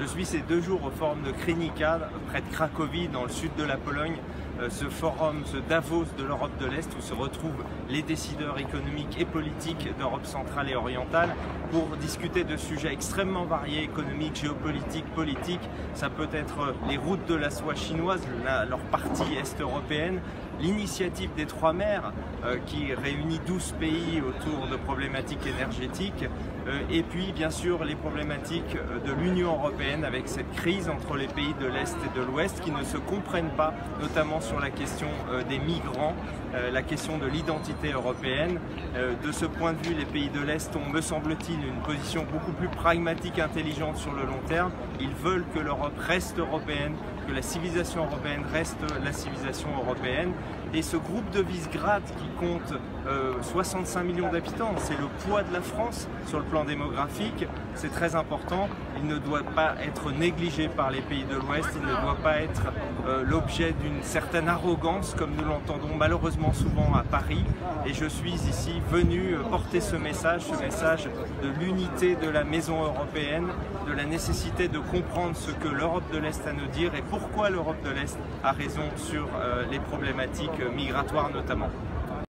Je suis ces 2 jours au forum de Krynica, près de Cracovie, dans le sud de la Pologne. Ce forum, ce Davos de l'Europe de l'Est, où se retrouvent les décideurs économiques et politiques d'Europe centrale et orientale pour discuter de sujets extrêmement variés, économiques, géopolitiques, politiques. Ça peut être les routes de la soie chinoise, leur partie est-européenne, l'initiative des 3 mers qui réunit 12 pays autour de problématiques énergétiques et puis bien sûr les problématiques de l'Union européenne avec cette crise entre les pays de l'Est et de l'Ouest qui ne se comprennent pas, notamment sur la question des migrants, la question de l'identité européenne. De ce point de vue, les pays de l'Est ont, me semble-t-il, une position beaucoup plus pragmatique, intelligente sur le long terme. Ils veulent que l'Europe reste européenne, que la civilisation européenne reste la civilisation européenne. Et ce groupe de Visegrad qui compte 65 millions d'habitants, c'est le poids de la France sur le plan démographique, c'est très important. Il ne doit pas être négligé par les pays de l'Ouest, il ne doit pas être l'objet d'une certaine arrogance comme nous l'entendons malheureusement souvent à Paris. Et je suis ici venu porter ce message de l'unité de la maison européenne, de la nécessité de comprendre ce que l'Europe de l'Est a à nous dire et pourquoi l'Europe de l'Est a raison sur les problématiques migratoires notamment.